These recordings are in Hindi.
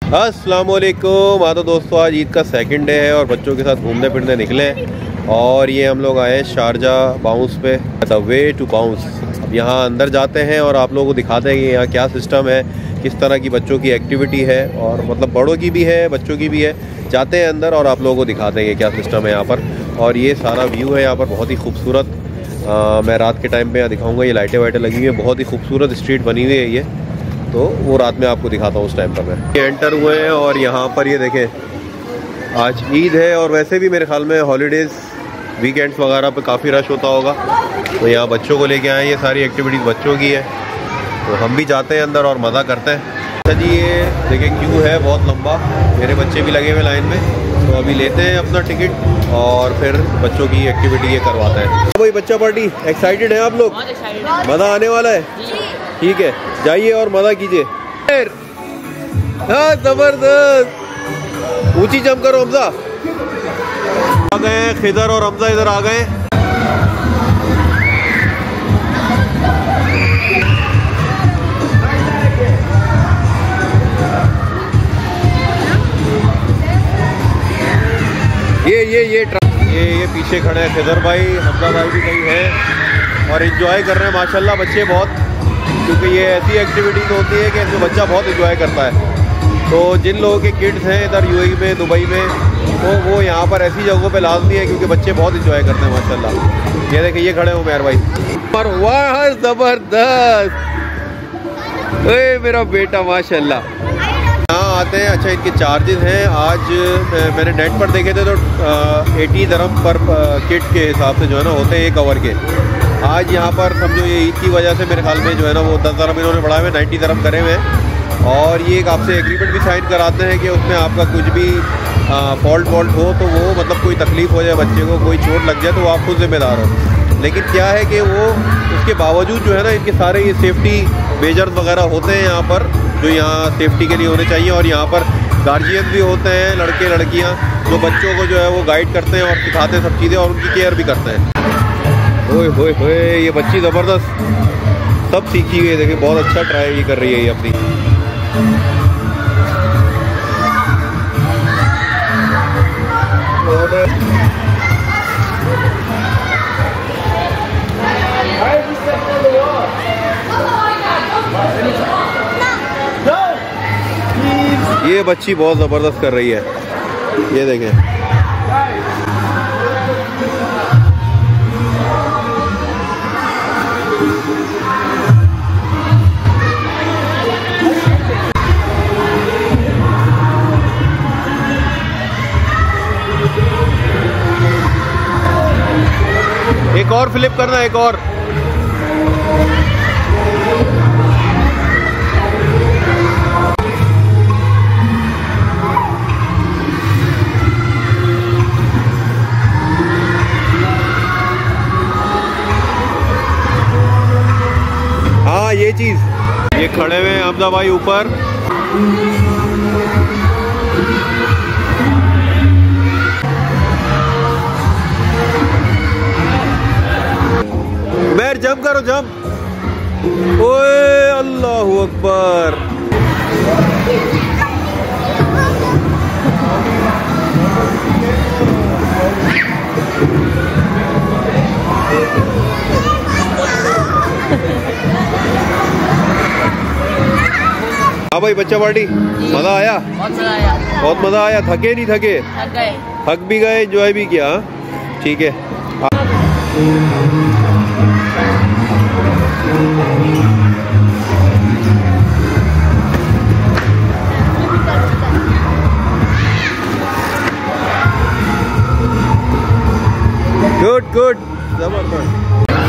अस्सलाम वालेकुम। हाँ तो दोस्तों, आज ईद का सेकंड डे है और बच्चों के साथ घूमने फिरने निकले हैं और ये हम लोग आए शारजाह बाउंस पे, द वे टू बाउंस। अब यहाँ अंदर जाते हैं और आप लोगों को दिखाते हैं कि यहाँ क्या सिस्टम है, किस तरह की बच्चों की एक्टिविटी है, और मतलब बड़ों की भी है बच्चों की भी है। जाते हैं अंदर और आप लोगों को दिखाते हैं कि क्या सिस्टम है यहाँ पर। और ये सारा व्यू है यहाँ पर, बहुत ही खूबसूरत। मैं रात के टाइम पे यहाँ दिखाऊँगा। ये लाइटें वाइटें लगी हुई है, बहुत ही खूबसूरत स्ट्रीट बनी हुई है ये, तो वो रात में आपको दिखाता हूँ उस टाइम पर। मैं एंटर हुए हैं और यहाँ पर ये देखें, आज ईद है और वैसे भी मेरे ख्याल में हॉलीडेज़ वीकेंड्स वगैरह पे काफ़ी रश होता होगा, तो यहाँ बच्चों को लेके आए। ये सारी एक्टिविटीज़ बच्चों की है, तो हम भी जाते हैं अंदर और मज़ा करते हैं। अच्छा जी, ये देखिए क्यू है बहुत लंबा, मेरे बच्चे भी लगे हुए लाइन में, तो अभी लेते हैं अपना टिकट और फिर बच्चों की एक्टिविटी ये करवाते हैं। भाई बच्चा पार्टी एक्साइटेड है आप लोग? मज़ा आने वाला है? ठीक है, जाइए और मज़ा कीजिए। हाँ जबरदस्त, ऊंची जंप करो हमजा। आ गए हैं खिदर और हमजा, इधर आ गए। ये पीछे खड़े हैं खिदर भाई, हमजा भाई भी कहीं है और एंजॉय कर रहे हैं माशाल्लाह बच्चे बहुत, क्योंकि ये ऐसी एक्टिविटीज़ होती है कि इसमें बच्चा बहुत एंजॉय करता है। तो जिन लोगों के किड्स हैं इधर यूएई में, दुबई में, तो वो यहाँ पर ऐसी जगहों पे लाजमी है क्योंकि बच्चे बहुत एंजॉय करते हैं माशाल्लाह। ये देखिए, ये खड़े हो मेहर भाई। और वाह जबरदस्त, मेरा बेटा माशाल्लाह। यहाँ आते हैं। अच्छा, इनके चार्जेस हैं, आज मैंने नेट पर देखे थे तो 80 दिरहम पर किट के हिसाब से जो है ना होते हैं 1 आवर के। आज यहाँ पर समझो ये ईद की वजह से मेरे ख्याल में जो है ना वो 10 दिरहम इन्होंने बढ़ाए हुए, 90 दिरहम करे हुए हैं। और ये एक आपसे एग्रीमेंट भी साइन कराते हैं कि उसमें आपका कुछ भी फॉल्ट हो तो वो मतलब कोई तकलीफ़ हो जाए बच्चे को, कोई चोट लग जाए तो वो आप खुद जिम्मेदार हो। लेकिन क्या है कि वो उसके बावजूद जो है ना इनके सारे ये सेफ्टी मेजर्स वगैरह होते हैं यहाँ पर, जो यहाँ सेफ्टी के लिए होने चाहिए। और यहाँ पर गार्जियन भी होते हैं, लड़के लड़कियाँ, जो बच्चों को जो है वो गाइड करते हैं और सिखाते हैं सब चीज़ें और उनकी केयर भी करते हैं। ओए होए होए, ये बच्ची ज़बरदस्त सब सीखी हुई है। देखिए बहुत अच्छा ट्राई कर रही है ये अपनी। ये बच्ची बहुत ज़बरदस्त कर रही है, ये देखें। एक और फ्लिप करना, एक और। हाँ ये चीज, ये खड़े हुए हैं हमजा भाई ऊपर। मैर जंप करो, जंप। ओए अल्लाहू अकबर। हाँ भाई बच्चा पार्टी, मजा आया? बहुत मजा आया। बहुत मजा आया। थके नहीं थके? थक भी गए, एंजॉय भी किया। ठीक है। गुड गुड, जबरदस्त।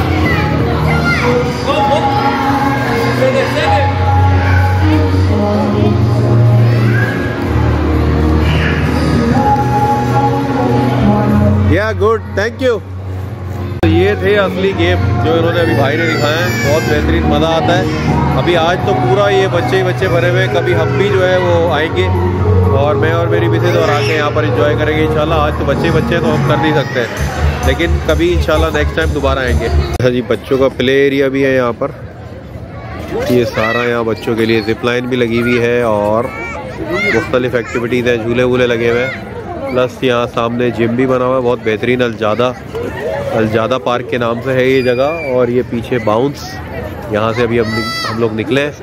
या गुड, थैंक यू। तो ये थे असली गेम जो इन्होंने अभी भाई ने दिखाए हैं, बहुत बेहतरीन मज़ा आता है। अभी आज तो पूरा ये बच्चे ही बच्चे भरे हुए, कभी हम भी जो है वो आएंगे और मैं और मेरी मिसेज और आके यहाँ पर एंजॉय करेंगे इंशाल्लाह। आज तो बच्चे बच्चे तो हम कर नहीं सकते, लेकिन कभी इंशाल्लाह नेक्स्ट टाइम दोबारा आएंगे। अच्छा जी, बच्चों का प्ले एरिया भी है यहाँ पर, ये सारा यहाँ बच्चों के लिए जिप लाइन भी लगी हुई है और मुख्तलिफ एक्टिविटीज़ हैं, झूले वूले लगे हुए हैं। प्लस यहाँ सामने जिम भी बना हुआ है, बहुत बेहतरीन। अलजादा पार्क के नाम से है ये जगह। और ये पीछे बाउंस, यहाँ से अभी हम लोग निकले हैं।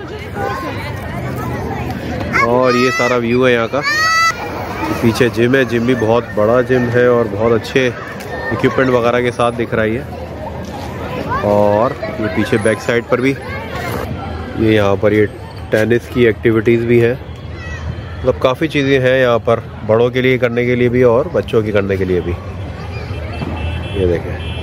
और ये सारा व्यू है यहाँ का। पीछे जिम है, जिम भी बहुत बड़ा जिम है और बहुत अच्छे इक्विपमेंट वगैरह के साथ दिख रही है। और ये पीछे बैक साइड पर भी ये यहाँ पर ये टेनिस की एक्टिविटीज़ भी हैं। मतलब काफ़ी चीज़ें हैं यहाँ पर, बड़ों के लिए करने के लिए भी और बच्चों के करने के लिए भी। ये देखें।